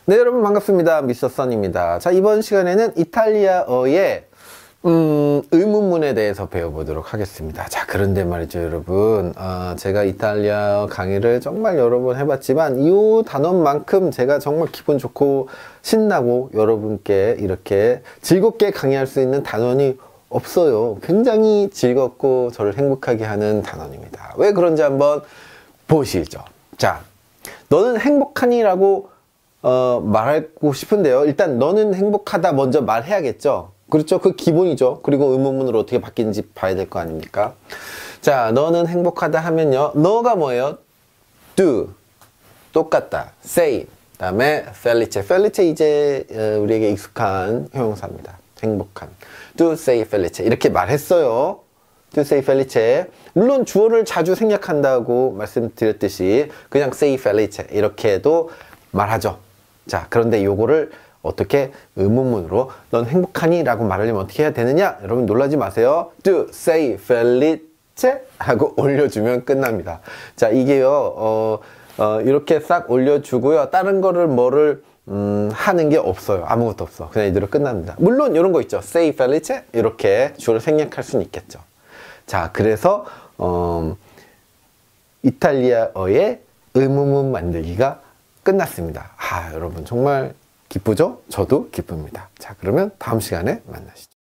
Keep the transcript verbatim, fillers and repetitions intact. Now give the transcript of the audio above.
네, 여러분 반갑습니다. 미스터 선입니다. 자, 이번 시간에는 이탈리아어의 음, 의문문에 대해서 배워보도록 하겠습니다. 자, 그런데 말이죠, 여러분. 어, 제가 이탈리아 강의를 정말 여러 번 해봤지만 이 단원만큼 제가 정말 기분 좋고 신나고 여러분께 이렇게 즐겁게 강의할 수 있는 단원이 없어요. 굉장히 즐겁고 저를 행복하게 하는 단원입니다. 왜 그런지 한번 보시죠. 자, 너는 행복하니? 라고 어, 말하고 싶은데요. 일단 너는 행복하다 먼저 말해야겠죠. 그렇죠? 그 기본이죠. 그리고 의문문으로 어떻게 바뀌는지 봐야 될 거 아닙니까? 자, 너는 행복하다 하면요. 너가 뭐예요? do. 똑같다. say. 그 다음에 felice. felice 이제 우리에게 익숙한 형용사입니다. 행복한. do, say, felice. 이렇게 말했어요. do, say, felice. 물론 주어를 자주 생략한다고 말씀드렸듯이 그냥 say, felice. 이렇게도 말하죠. 자, 그런데 요거를 어떻게 의문문으로 넌 행복하니? 라고 말하려면 어떻게 해야 되느냐? 여러분 놀라지 마세요. do, say, felice 하고 올려주면 끝납니다. 자, 이게요 어, 어, 이렇게 싹 올려주고요. 다른 거를 뭐를 음, 하는 게 없어요. 아무것도 없어. 그냥 이대로 끝납니다. 물론 이런 거 있죠. say, felice 이렇게 주어를 생략할 수는 있겠죠. 자, 그래서 어, 이탈리아어의 의문문 만들기가 끝났습니다. 아, 여러분 정말 기쁘죠? 저도 기쁩니다. 자, 그러면 다음 시간에 만나시죠.